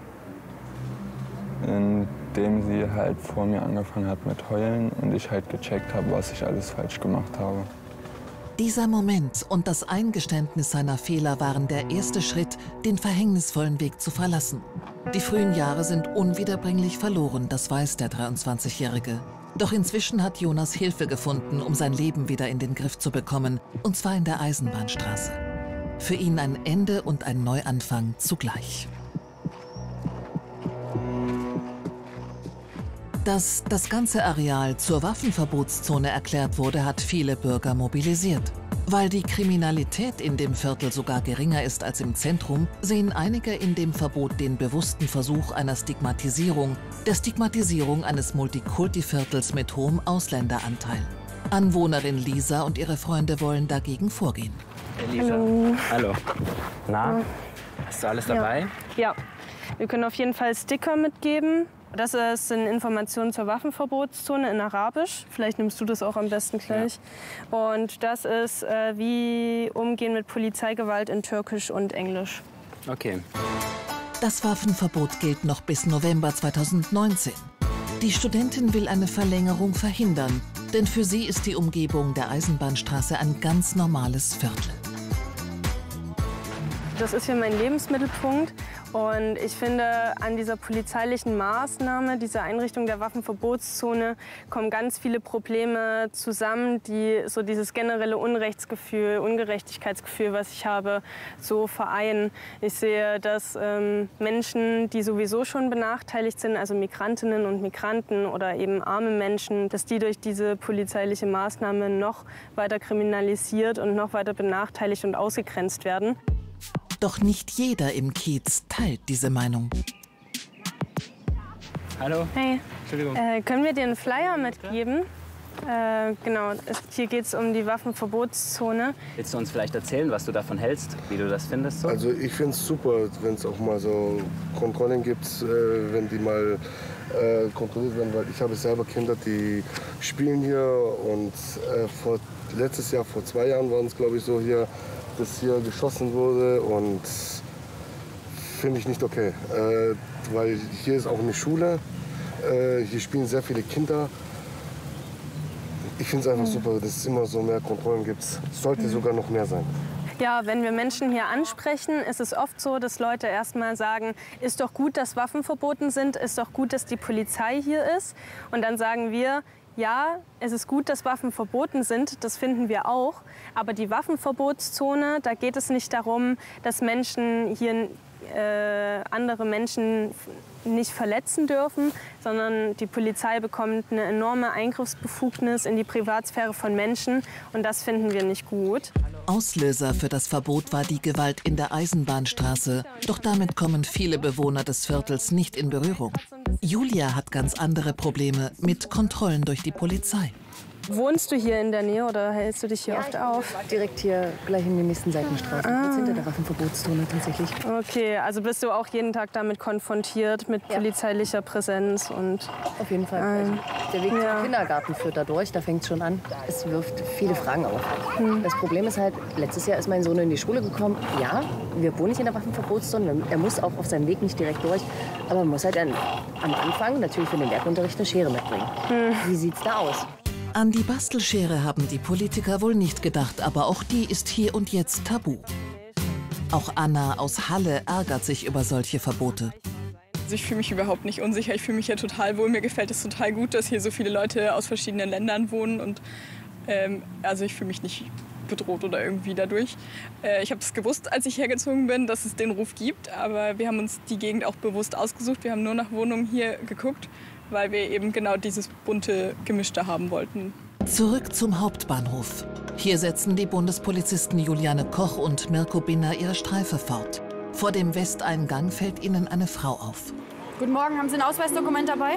indem sie halt vor mir angefangen hat mit Heulen und ich halt gecheckt habe, was ich alles falsch gemacht habe. Dieser Moment und das Eingeständnis seiner Fehler waren der erste Schritt, den verhängnisvollen Weg zu verlassen. Die frühen Jahre sind unwiederbringlich verloren, das weiß der dreiundzwanzigjährige. Doch inzwischen hat Jonas Hilfe gefunden, um sein Leben wieder in den Griff zu bekommen, und zwar in der Eisenbahnstraße. Für ihn ein Ende und ein Neuanfang zugleich. Dass das ganze Areal zur Waffenverbotszone erklärt wurde, hat viele Bürger mobilisiert. Weil die Kriminalität in dem Viertel sogar geringer ist als im Zentrum, sehen einige in dem Verbot den bewussten Versuch einer Stigmatisierung, der Stigmatisierung eines Multikulti-Viertels mit hohem Ausländeranteil. Anwohnerin Lisa und ihre Freunde wollen dagegen vorgehen. Hey Lisa. Hallo. Hallo. Na, hast du alles dabei? Ja. ja, wir können auf jeden Fall Sticker mitgeben. Das sind Informationen zur Waffenverbotszone in Arabisch. Vielleicht nimmst du das auch am besten gleich. Ja. Und das ist, äh, wie umgehen mit Polizeigewalt in Türkisch und Englisch. Okay. Das Waffenverbot gilt noch bis November zweitausendneunzehn. Die Studentin will eine Verlängerung verhindern, denn für sie ist die Umgebung der Eisenbahnstraße ein ganz normales Viertel. Das ist hier mein Lebensmittelpunkt. Und ich finde, an dieser polizeilichen Maßnahme, dieser Einrichtung der Waffenverbotszone, kommen ganz viele Probleme zusammen, die so dieses generelle Unrechtsgefühl, Ungerechtigkeitsgefühl, was ich habe, so vereinen. Ich sehe, dass ähm, Menschen, die sowieso schon benachteiligt sind, also Migrantinnen und Migranten oder eben arme Menschen, dass die durch diese polizeiliche Maßnahme noch weiter kriminalisiert und noch weiter benachteiligt und ausgegrenzt werden. Doch nicht jeder im Kiez teilt diese Meinung. Hallo. Hey. Entschuldigung. Äh, können wir dir einen Flyer mitgeben? Äh, genau, es, hier geht es um die Waffenverbotszone. Willst du uns vielleicht erzählen, was du davon hältst, wie du das findest? So? Also ich finde es super, wenn es auch mal so Kontrollen gibt, äh, wenn die mal äh, kontrolliert werden. Weil ich habe selber Kinder, die spielen hier und äh, vor, letztes Jahr, vor zwei Jahren waren es glaube ich so hier, dass hier geschossen wurde und finde ich nicht okay, äh, weil hier ist auch eine Schule, äh, hier spielen sehr viele Kinder. Ich finde es einfach mhm. super, dass es immer so mehr Kontrollen gibt. Es sollte mhm. sogar noch mehr sein. Ja, wenn wir Menschen hier ansprechen, ist es oft so, dass Leute erst mal sagen, ist doch gut, dass Waffen verboten sind, ist doch gut, dass die Polizei hier ist. Und dann sagen wir, ja, es ist gut, dass Waffen verboten sind, das finden wir auch. Aber die Waffenverbotszone, da geht es nicht darum, dass Menschen hier äh, andere Menschen nicht verletzen dürfen, sondern die Polizei bekommt eine enorme Eingriffsbefugnis in die Privatsphäre von Menschen. Und das finden wir nicht gut. Auslöser für das Verbot war die Gewalt in der Eisenbahnstraße. Doch damit kommen viele Bewohner des Viertels nicht in Berührung. Julia hat ganz andere Probleme mit Kontrollen durch die Polizei. Wohnst du hier in der Nähe oder hältst du dich hier ja, oft auf? Direkt hier gleich in der nächsten Seitenstraße, ah. hinter der Waffenverbotszone tatsächlich. Okay, also bist du auch jeden Tag damit konfrontiert, mit ja. polizeilicher Präsenz und... Auf jeden Fall. Ähm, der Weg ja. zum Kindergarten führt da durch, da fängt es schon an. Es wirft viele Fragen auf. Hm. Das Problem ist halt, letztes Jahr ist mein Sohn in die Schule gekommen. Ja, wir wohnen nicht in der Waffenverbotszone, er muss auch auf seinem Weg nicht direkt durch. Aber man muss halt an, am Anfang natürlich für den Werkunterricht eine Schere mitbringen. Hm. Wie sieht's da aus? An die Bastelschere haben die Politiker wohl nicht gedacht, aber auch die ist hier und jetzt tabu. Auch Anna aus Halle ärgert sich über solche Verbote. Also ich fühle mich überhaupt nicht unsicher, ich fühle mich hier total wohl. Mir gefällt es total gut, dass hier so viele Leute aus verschiedenen Ländern wohnen. Und, ähm, also ich fühle mich nicht bedroht oder irgendwie dadurch. Äh, ich habe es gewusst, als ich hergezogen bin, dass es den Ruf gibt, aber wir haben uns die Gegend auch bewusst ausgesucht. Wir haben nur nach Wohnungen hier geguckt, weil wir eben genau dieses bunte Gemischte haben wollten. Zurück zum Hauptbahnhof. Hier setzen die Bundespolizisten Juliane Koch und Mirko Binner ihre Streife fort. Vor dem Westeingang fällt ihnen eine Frau auf. Guten Morgen, haben Sie ein Ausweisdokument dabei?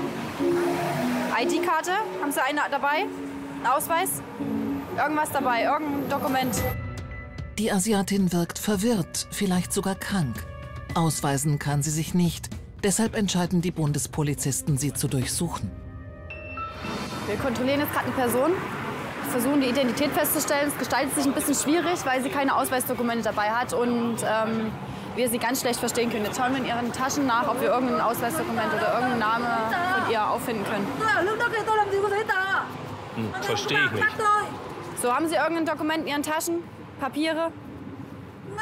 I D-Karte? Haben Sie eine dabei? Ein Ausweis? Irgendwas dabei, irgendein Dokument? Die Asiatin wirkt verwirrt, vielleicht sogar krank. Ausweisen kann sie sich nicht. Deshalb entscheiden die Bundespolizisten, sie zu durchsuchen. Wir kontrollieren jetzt gerade eine Person, versuchen die Identität festzustellen. Es gestaltet sich ein bisschen schwierig, weil sie keine Ausweisdokumente dabei hat und ähm, wir sie ganz schlecht verstehen können. Jetzt schauen wir in ihren Taschen nach, ob wir irgendein Ausweisdokument oder irgendeinen Namen von ihr auffinden können. Hm, verstehe ich nicht. So, haben Sie irgendein Dokument in Ihren Taschen? Papiere?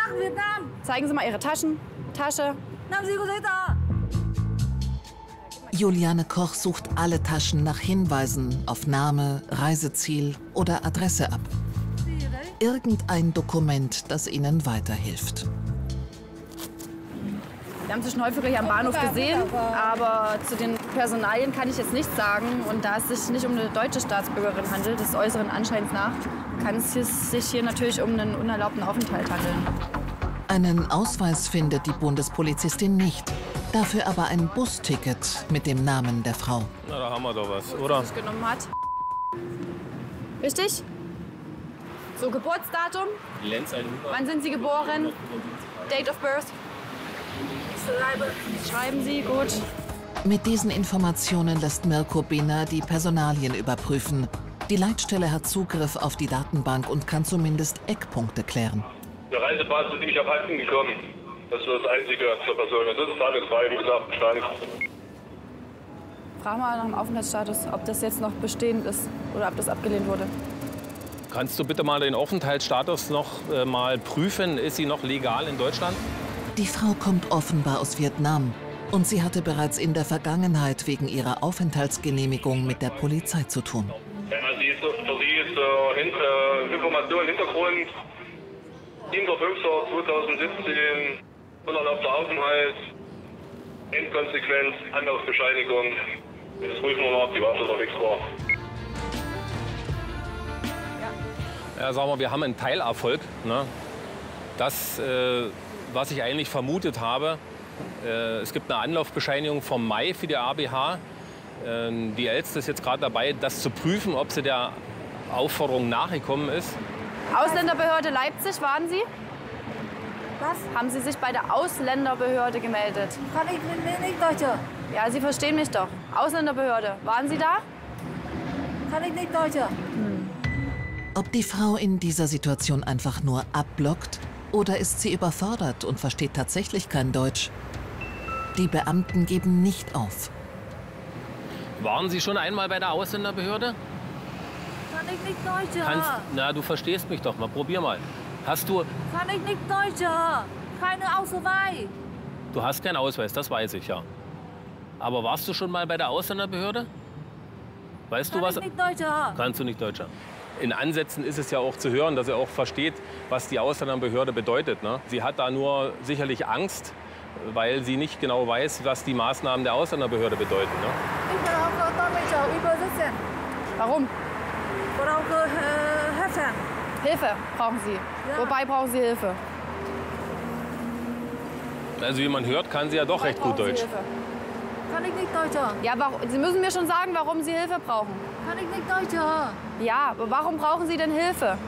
Zeigen Sie mal Ihre Taschen. Tasche. Juliane Koch sucht alle Taschen nach Hinweisen auf Name, Reiseziel oder Adresse ab. Irgendein Dokument, das ihnen weiterhilft. Wir haben sie schon häufiger hier am Bahnhof gesehen, aber zu den Personalien kann ich jetzt nichts sagen. Und da es sich nicht um eine deutsche Staatsbürgerin handelt, des äußeren Anscheins nach, kann es sich hier natürlich um einen unerlaubten Aufenthalt handeln. Einen Ausweis findet die Bundespolizistin nicht, dafür aber ein Busticket mit dem Namen der Frau. Na, da haben wir doch was, oder? Was genommen hat. Richtig? So, Geburtsdatum? Wann sind Sie geboren? Date of birth? Schreiben Sie, gut. Mit diesen Informationen lässt Mirko Biner die Personalien überprüfen. Die Leitstelle hat Zugriff auf die Datenbank und kann zumindest Eckpunkte klären. Der Reisepass ist nicht abhanden gekommen. Das ist das Einzige zur Person. Das ist alles frei, wie gesagt, Stand. Frag mal nach dem Aufenthaltsstatus, ob das jetzt noch bestehend ist oder ob das abgelehnt wurde. Kannst du bitte mal den Aufenthaltsstatus noch äh, mal prüfen? Ist sie noch legal in Deutschland? Die Frau kommt offenbar aus Vietnam und sie hatte bereits in der Vergangenheit wegen ihrer Aufenthaltsgenehmigung mit der Polizei zu tun. Ja, sie ist, für sie ist äh, hint, äh, Information, Hintergrund, siebter fünfter zweitausendsiebzehn, unerlaubter Aufenthalt, Endkonsequenz, Anlaufbescheinigung. Das prüfen wir noch, ob die Waffe unterwegs war. Ja, sagen wir, wir haben einen Teilerfolg. Ne? Das, äh, was ich eigentlich vermutet habe, äh, es gibt eine Anlaufbescheinigung vom Mai für die A B H. Äh, die Elste ist jetzt gerade dabei, das zu prüfen, ob sie der Aufforderung nachgekommen ist. Ausländerbehörde Leipzig, waren Sie? Was? Haben Sie sich bei der Ausländerbehörde gemeldet? Kann ich nicht Deutscher? Ja, Sie verstehen mich doch. Ausländerbehörde, waren Sie da? Kann ich nicht Deutscher? Hm. Ob die Frau in dieser Situation einfach nur abblockt oder ist sie überfordert und versteht tatsächlich kein Deutsch? Die Beamten geben nicht auf. Waren Sie schon einmal bei der Ausländerbehörde? Kann ich nicht Deutscher? Kannst, na, du verstehst mich doch mal. Probier mal. Hast du... Kann ich nicht Deutscher? Keine Ausweis. Du hast keinen Ausweis, das weiß ich, ja. Aber warst du schon mal bei der Ausländerbehörde? Weißt Kann du was? ich nicht Deutscher? Kannst du nicht Deutscher. In Ansätzen ist es ja auch zu hören, dass er auch versteht, was die Ausländerbehörde bedeutet. Ne? Sie hat da nur sicherlich Angst, weil sie nicht genau weiß, was die Maßnahmen der Ausländerbehörde bedeuten. Ne? Ich brauche Dolmetscher übersetzen. Warum? Ich brauche äh, Hilfe. Hilfe brauchen Sie. Ja. Wobei brauchen Sie Hilfe? Also wie man hört, kann sie ja doch Wobei recht gut Deutsch. Hilfe? Kann ich nicht Deutscher? Ja, warum, Sie müssen mir schon sagen, warum Sie Hilfe brauchen. Kann ich nicht Deutscher? Ja, aber warum brauchen Sie denn Hilfe?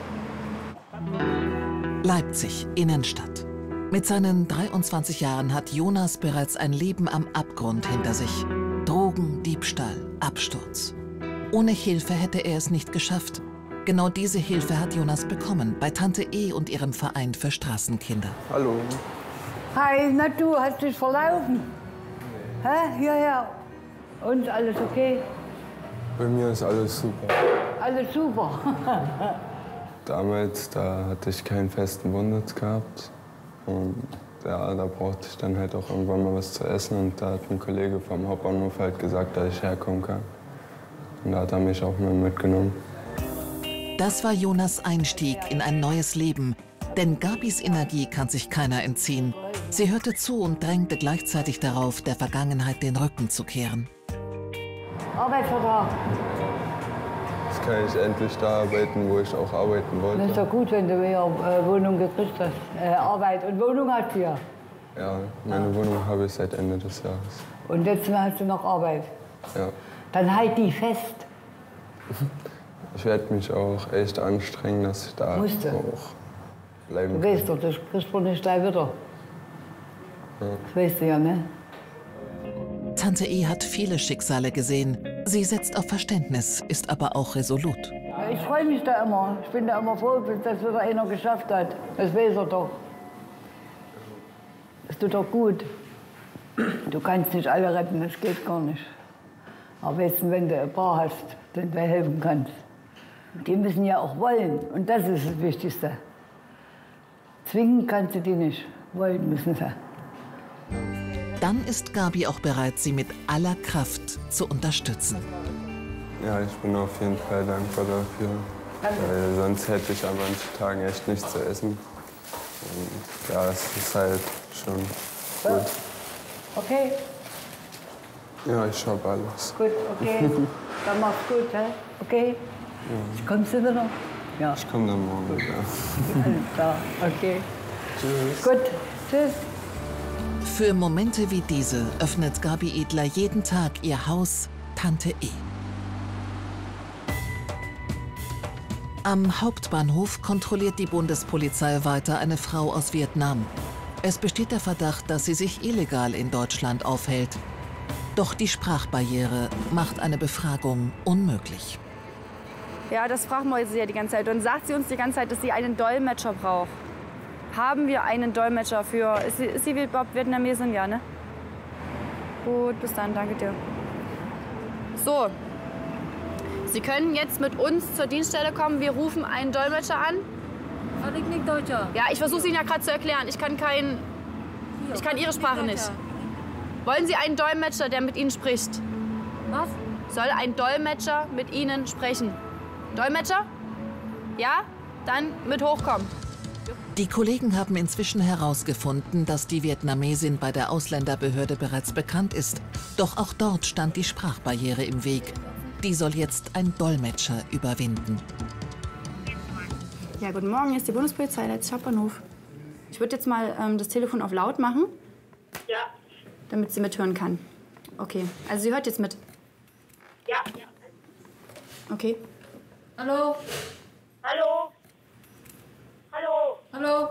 Leipzig, Innenstadt. Mit seinen dreiundzwanzig Jahren hat Jonas bereits ein Leben am Abgrund hinter sich. Drogen, Diebstahl, Absturz. Ohne Hilfe hätte er es nicht geschafft. Genau diese Hilfe hat Jonas bekommen, bei Tante E und ihrem Verein für Straßenkinder. Hallo. Hi, na du, hast dich verlaufen? Hä? Hierher. Und alles okay? Bei mir ist alles super. Alles super. Damals, da hatte ich keinen festen Wohnsitz gehabt. Und ja, da brauchte ich dann halt auch irgendwann mal was zu essen. Und da hat ein Kollege vom Hauptbahnhof halt gesagt, dass ich herkommen kann. Und da hat er mich auch mal mitgenommen. Das war Jonas Einstieg in ein neues Leben. Denn Gabis Energie kann sich keiner entziehen. Sie hörte zu und drängte gleichzeitig darauf, der Vergangenheit den Rücken zu kehren. Arbeitsvertrag. Jetzt kann ich endlich da arbeiten, wo ich auch arbeiten wollte. Das ist doch gut, wenn du wieder äh, Wohnung gekriegt hast. Äh, Arbeit und Wohnung hast du ja. Ja, meine Wohnung habe ich seit Ende des Jahres. Und jetzt hast du noch Arbeit. Ja. Dann halt die fest. Ich werde mich auch echt anstrengen, dass ich da Musste. auch bleiben Du weißt doch, das kriegst du nicht gleich wieder. Ja. Das weißt du ja, ne? Tante E hat viele Schicksale gesehen. Sie setzt auf Verständnis, ist aber auch resolut. Ich freue mich da immer. Ich bin da immer froh, dass wieder einer geschafft hat. Das weiß er doch. Das tut doch gut. Du kannst nicht alle retten, das geht gar nicht. Aber weißt du, wenn du ein paar hast, denen du helfen kannst. Die müssen ja auch wollen. Und das ist das Wichtigste. Zwingen kannst du die nicht. Wollen müssen sie. dann ist Gabi auch bereit, sie mit aller Kraft zu unterstützen. Ja, ich bin auf jeden Fall dankbar dafür. Weil sonst hätte ich an manchen Tagen echt nichts zu essen. Und ja, es ist halt schon gut. Okay, Ja, ich schaue alles. gut, okay. Dann mach's gut, hä? Okay? Ja. Kommst du wieder? Ja. Ich komme dann morgen wieder. Alles klar, okay. Tschüss. Gut, tschüss. Für Momente wie diese öffnet Gabi Edler jeden Tag ihr Haus Tante E. Am Hauptbahnhof kontrolliert die Bundespolizei weiter eine Frau aus Vietnam. Es besteht der Verdacht, dass sie sich illegal in Deutschland aufhält. Doch die Sprachbarriere macht eine Befragung unmöglich. Ja, das fragen wir sie ja die ganze Zeit. Und sagt sie uns die ganze Zeit, dass sie einen Dolmetscher braucht. Haben wir einen Dolmetscher für... Ist sie, ist sie überhaupt Vietnamesin? Ja, ne? Gut, bis dann, danke dir. So. Sie können jetzt mit uns zur Dienststelle kommen. Wir rufen einen Dolmetscher an. Ich nicht Deutscher. Ja, ich versuche es Ihnen ja gerade zu erklären. Ich kann kein... Ich kann Ihre Sprache nicht. Wollen Sie einen Dolmetscher, der mit Ihnen spricht? Was? Soll ein Dolmetscher mit Ihnen sprechen? Dolmetscher? Ja? Dann mit hochkommen. Die Kollegen haben inzwischen herausgefunden, dass die Vietnamesin bei der Ausländerbehörde bereits bekannt ist. Doch auch dort stand die Sprachbarriere im Weg. Die soll jetzt ein Dolmetscher überwinden. Ja, guten Morgen, hier ist die Bundespolizei, Leipzig Hauptbahnhof. Ich würde jetzt mal ähm, das Telefon auf laut machen. Ja. Damit sie mithören kann. Okay, also sie hört jetzt mit. Ja. Okay. Hallo? Hallo? Hallo? Hallo?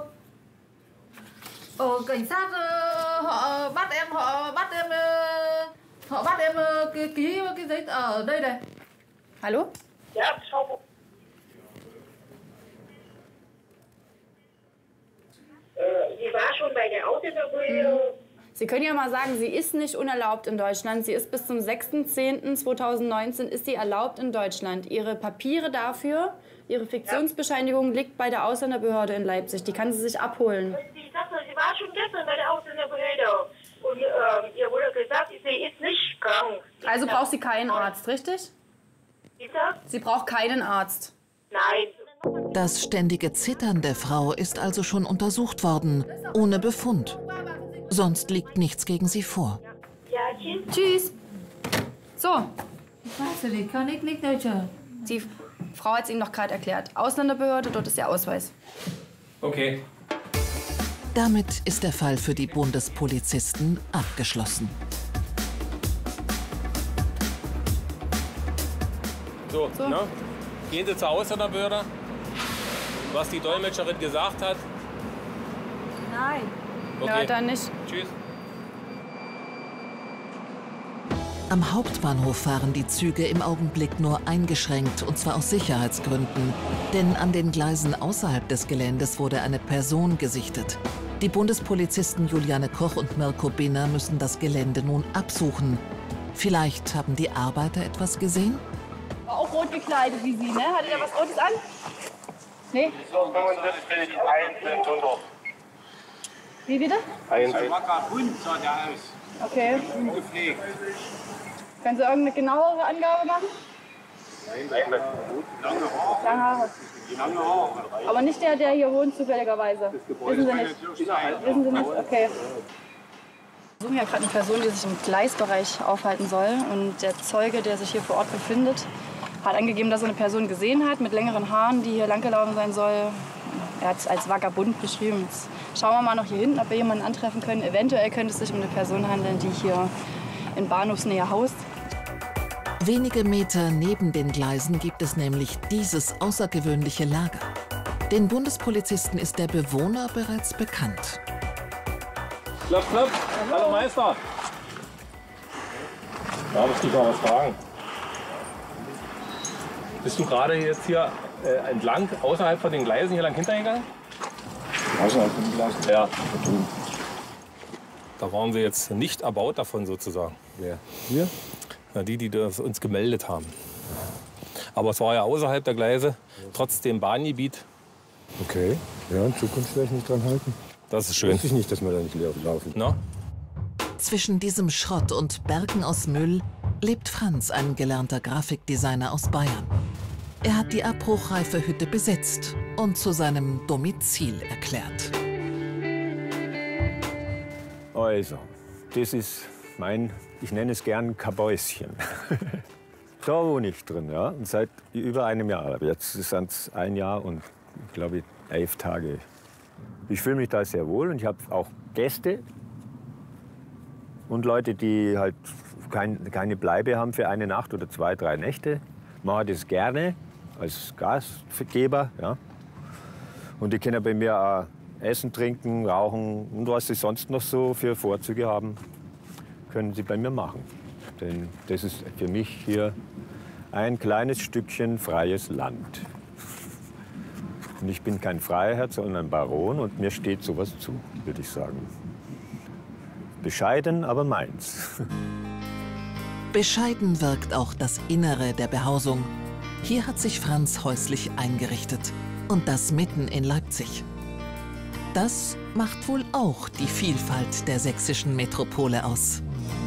Ờ, cảnh sát ờ, họ bắt em, họ bắt em, ờ, họ bắt em ờ, ký, ký cái giấy tờ ở đây này. Hallo? Ja, Frau. Äh, sie war schon bei der Ausländerbehörde. Sie können ja mal sagen, sie ist nicht unerlaubt in Deutschland. Sie ist bis zum sechsten zehnten zweitausendneunzehn ist sie erlaubt in Deutschland. Ihre Papiere dafür, ihre Fiktionsbescheinigung liegt bei der Ausländerbehörde in Leipzig. Die kann sie sich abholen. Sie sagte, sie war schon gestern bei der Ausländerbehörde. Und ähm, ihr wurde gesagt, sie ist nicht krank. Also braucht sie keinen Arzt, richtig? Bitte? Sie braucht keinen Arzt. Nein. Das ständige Zittern der Frau ist also schon untersucht worden, ohne Befund. Sonst liegt nichts gegen sie vor. Ja, tschüss. Tschüss. So. Ich kann ich nicht Deutscher. Die Frau hat es Ihnen doch gerade erklärt. Ausländerbehörde, dort ist Ihr Ausweis. Okay. Damit ist der Fall für die Bundespolizisten abgeschlossen. So, So. Ne? Gehen Sie zur Ausländerbehörde. Was die Dolmetscherin gesagt hat. Nein. Okay. Ja, dann nicht. Tschüss. Am Hauptbahnhof fahren die Züge im Augenblick nur eingeschränkt, und zwar aus Sicherheitsgründen. Denn an den Gleisen außerhalb des Geländes wurde eine Person gesichtet. Die Bundespolizisten Juliane Koch und Mirko Binner müssen das Gelände nun absuchen. Vielleicht haben die Arbeiter etwas gesehen? War auch rot gekleidet wie Sie, ne? Hattet ihr was Rotes an? Nee? Wie bitte? Ein wacker Hund sah der aus. Okay. Ungepflegt. Können Sie irgendeine genauere Angabe machen? Lange Haare. Lange Haare. Lange Haare. Aber nicht der, der hier wohnt, zufälligerweise. Wissen Sie nicht? Wissen Sie nicht? Okay. Wir suchen ja gerade eine Person, die sich im Gleisbereich aufhalten soll. Und der Zeuge, der sich hier vor Ort befindet, hat angegeben, dass er eine Person gesehen hat mit längeren Haaren, die hier langgelaufen sein soll. Er hat es als vagabund beschrieben. Jetzt schauen wir mal noch hier hinten, ob wir jemanden antreffen können. Eventuell könnte es sich um eine Person handeln, die hier in Bahnhofsnähe haust. Wenige Meter neben den Gleisen gibt es nämlich dieses außergewöhnliche Lager. Den Bundespolizisten ist der Bewohner bereits bekannt. Klapp, klapp. Hallo, Hallo Meister. Darf ich dich mal was fragen? Bist du gerade jetzt hier äh, entlang, außerhalb von den Gleisen hier lang hintergegangen? Außerhalb von den Gleisen? Ja. Da waren sie jetzt nicht erbaut davon sozusagen. Wer? Wir? Na, die, die das uns gemeldet haben. Aber es war ja außerhalb der Gleise, trotzdem Bahngebiet. Okay, ja, in Zukunft werde ich mich dran halten. Das ist schön. Wusste ich nicht, dass wir da nicht laufen. Na? Zwischen diesem Schrott und Bergen aus Müll lebt Franz, ein gelernter Grafikdesigner aus Bayern. Er hat die abbruchreife Hütte besetzt und zu seinem Domizil erklärt. Also, das ist mein, ich nenne es gern Kabäuschen. Da wohne ich drin, ja, und seit über einem Jahr. Jetzt sind es ein Jahr und, ich glaube, elf Tage. Ich fühle mich da sehr wohl und ich habe auch Gäste und Leute, die halt kein, keine Bleibe haben für eine Nacht oder zwei, drei Nächte. Mache das gerne als Gastgeber, ja. Und die können bei mir auch essen, trinken, rauchen und was sie sonst noch so für Vorzüge haben, können sie bei mir machen. Denn das ist für mich hier ein kleines Stückchen freies Land. Und ich bin kein Freiherr, sondern ein Baron und mir steht sowas zu, würde ich sagen. Bescheiden, aber meins. Bescheiden wirkt auch das Innere der Behausung. Hier hat sich Franz häuslich eingerichtet. Und das mitten in Leipzig. Das macht wohl auch die Vielfalt der sächsischen Metropole aus.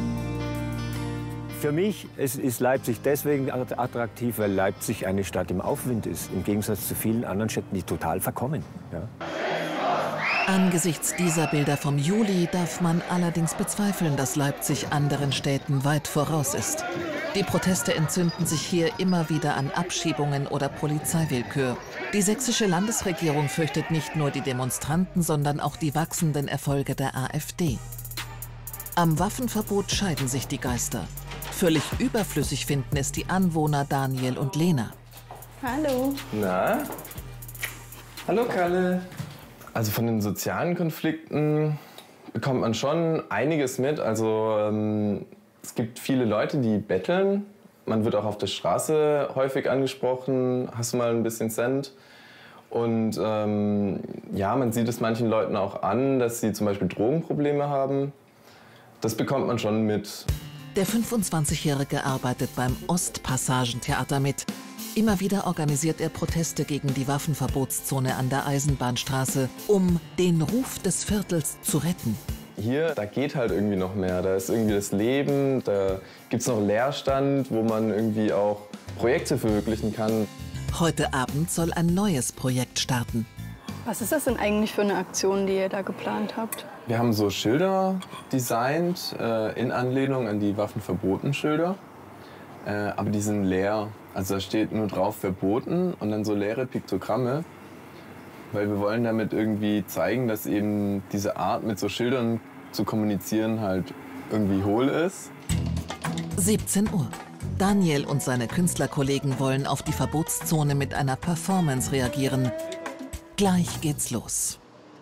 Für mich ist, ist Leipzig deswegen attraktiv, weil Leipzig eine Stadt im Aufwind ist. Im Gegensatz zu vielen anderen Städten, die total verkommen. Ja. Angesichts dieser Bilder vom Juli darf man allerdings bezweifeln, dass Leipzig anderen Städten weit voraus ist. Die Proteste entzünden sich hier immer wieder an Abschiebungen oder Polizeiwillkür. Die sächsische Landesregierung fürchtet nicht nur die Demonstranten, sondern auch die wachsenden Erfolge der AfD. Am Waffenverbot scheiden sich die Geister. Völlig überflüssig finden es die Anwohner Daniel und Lena. Hallo. Na? Hallo, Kalle. Also von den sozialen Konflikten bekommt man schon einiges mit. Also ähm, es gibt viele Leute, die betteln. Man wird auch auf der Straße häufig angesprochen. Hast du mal ein bisschen Cent? Und ähm, ja, man sieht es manchen Leuten auch an, dass sie zum Beispiel Drogenprobleme haben. Das bekommt man schon mit. Der fünfundzwanzigjährige arbeitet beim Ostpassagentheater mit. Immer wieder organisiert er Proteste gegen die Waffenverbotszone an der Eisenbahnstraße, um den Ruf des Viertels zu retten. Hier, da geht halt irgendwie noch mehr. Da ist irgendwie das Leben, da gibt es noch Leerstand, wo man irgendwie auch Projekte verwirklichen kann. Heute Abend soll ein neues Projekt starten. Was ist das denn eigentlich für eine Aktion, die ihr da geplant habt? Wir haben so Schilder designt, äh, in Anlehnung an die Waffenverboten-Schilder. Äh, aber die sind leer. Also da steht nur drauf verboten und dann so leere Piktogramme. Weil wir wollen damit irgendwie zeigen, dass eben diese Art mit so Schildern zu kommunizieren halt irgendwie hohl ist. siebzehn Uhr. Daniel und seine Künstlerkollegen wollen auf die Verbotszone mit einer Performance reagieren. Gleich geht's los.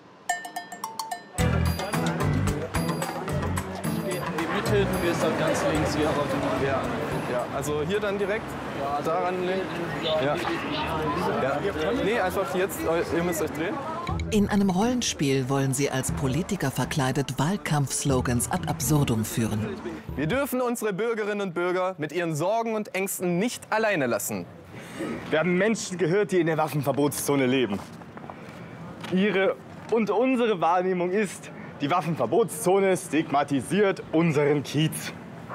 Die Mitte, du gehst dann ganz links hier auf den ja. ja, also hier dann direkt daran links. Ja. Ja. Nee, einfach jetzt, ihr müsst euch drehen. In einem Rollenspiel wollen sie als Politiker verkleidet Wahlkampfslogans ad absurdum führen. Wir dürfen unsere Bürgerinnen und Bürger mit ihren Sorgen und Ängsten nicht alleine lassen. Wir haben Menschen gehört, die in der Waffenverbotszone leben. Ihre und unsere Wahrnehmung ist, die Waffenverbotszone stigmatisiert unseren Kiez.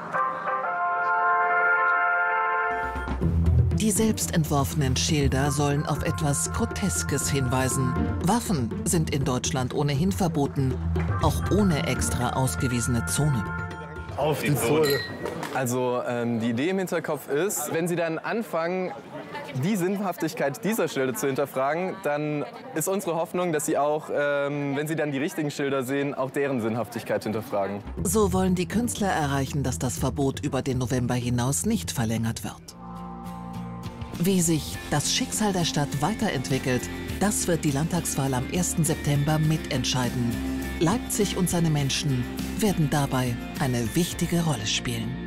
Die selbst entworfenen Schilder sollen auf etwas Groteskes hinweisen. Waffen sind in Deutschland ohnehin verboten, auch ohne extra ausgewiesene Zone. Auf die Zone. Also ähm, die Idee im Hinterkopf ist, wenn Sie dann anfangen, die Sinnhaftigkeit dieser Schilder zu hinterfragen, dann ist unsere Hoffnung, dass Sie auch, ähm, wenn Sie dann die richtigen Schilder sehen, auch deren Sinnhaftigkeit hinterfragen. So wollen die Künstler erreichen, dass das Verbot über den November hinaus nicht verlängert wird. Wie sich das Schicksal der Stadt weiterentwickelt, das wird die Landtagswahl am ersten September mitentscheiden. Leipzig und seine Menschen werden dabei eine wichtige Rolle spielen.